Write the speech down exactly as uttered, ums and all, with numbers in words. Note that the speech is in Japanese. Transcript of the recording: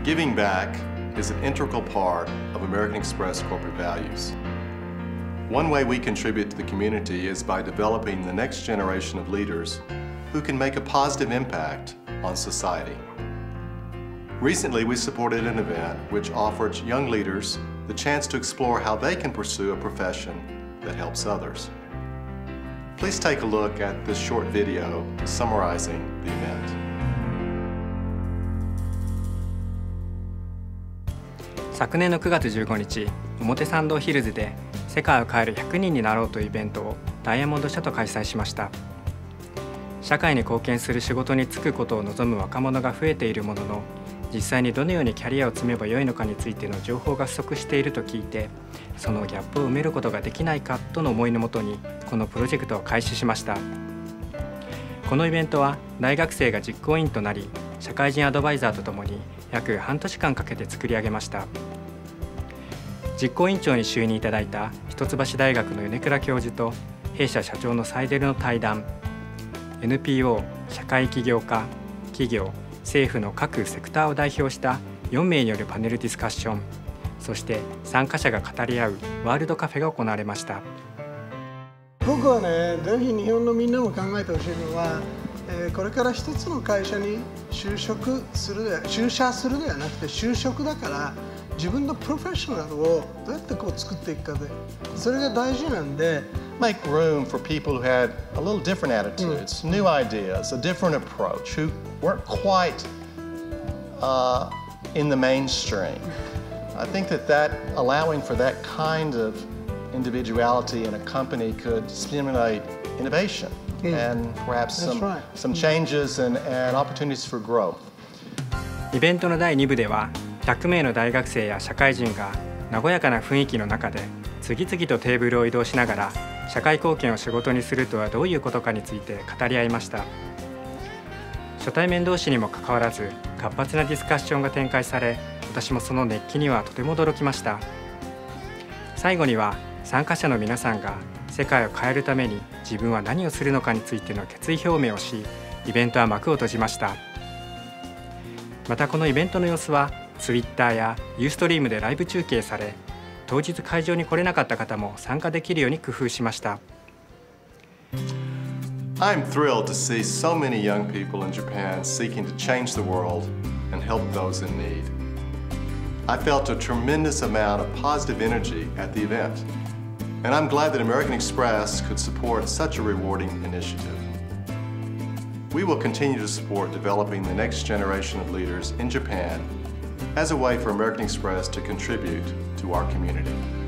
Giving back is an integral part of American Express corporate values. One way we contribute to the community is by developing the next generation of leaders who can make a positive impact on society. Recently, we supported an event which offered young leaders the chance to explore how they can pursue a profession that helps others. Please take a look at this short video summarizing the event. 昨年のくがつじゅうごにち、表参道ヒルズで世界を変えるひゃくにんになろうというイベントをダイヤモンド社と開催しました。社会に貢献する仕事に就くことを望む若者が増えているものの、実際にどのようにキャリアを積めばよいのかについての情報が不足していると聞いて、そのギャップを埋めることができないかとの思いのもとにこのプロジェクトを開始しました。このイベントは大学生が実行委員となり、社会人アドバイザーとともに約半年間かけて作り上げました。実行委員長に就任いただいた一橋大学の米倉教授と弊社社長のサイデルの対談、 エヌピーオー、社会起業家、企業、政府の各セクターを代表したよんめいによるパネルディスカッション、そして参加者が語り合うワールドカフェが行われました。 僕はね、ぜひ日本のみんなも考えてほしいのは、えー、これから一つの会社に就職する、就社するではなくて就職だから、自分のプロフェッショナルをどうやってこう作っていくかで、それが大事なんで。 Make room for people who had a little different attitudes, new ideas, a different approach, who weren't quite uh, in the mainstream. I think that that allowing for that kind of individuality in a company could stimulate innovation and perhaps some, some changes and, and opportunities for growth. イベントのだいにぶではひゃくめいの大学生や社会人が和やかな雰囲気の中で次々とテーブルを移動しながら社会貢献を仕事にするとはどういうことかについて語り合いました。初対面同士にもかかわらず活発なディスカッションが展開され、私もその熱気にはとても驚きました。最後には参加者の皆さんが世界を変えるために自分は何をするのかについての決意表明をし、イベントは幕を閉じました。またこのイベントの様子は ツイッター や ユーストリーム でライブ中継され、当日会場に来れなかった方も参加できるように工夫しました。 I'm thrilled to see so many young people in Japan seeking to change the world and help those in need. I felt a tremendous amount of positive energy at the event, and I'm glad that American Express could support such a rewarding initiative. We will continue to support developing the next generation of leaders in Japan as a way for American Express to contribute to our community.